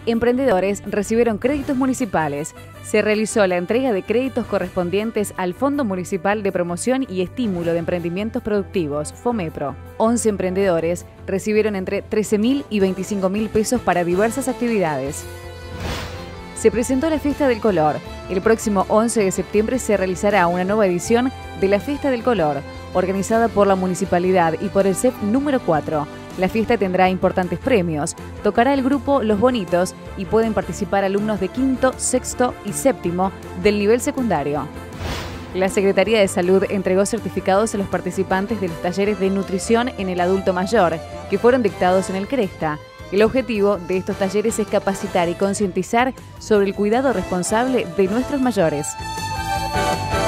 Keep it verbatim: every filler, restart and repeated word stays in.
Emprendedores recibieron créditos municipales. Se realizó la entrega de créditos correspondientes al Fondo Municipal de Promoción y Estímulo de Emprendimientos Productivos, FOMEPRO. once emprendedores recibieron entre trece mil y veinticinco mil pesos para diversas actividades. Se presentó la Fiesta del Color. El próximo once de septiembre se realizará una nueva edición de la Fiesta del Color, organizada por la Municipalidad y por el C E P número cuatro. La fiesta tendrá importantes premios, tocará el grupo Los Bonitos y pueden participar alumnos de quinto, sexto y séptimo del nivel secundario. La Secretaría de Salud entregó certificados a los participantes de los talleres de nutrición en el adulto mayor, que fueron dictados en el CRESTA. El objetivo de estos talleres es capacitar y concientizar sobre el cuidado responsable de nuestros mayores.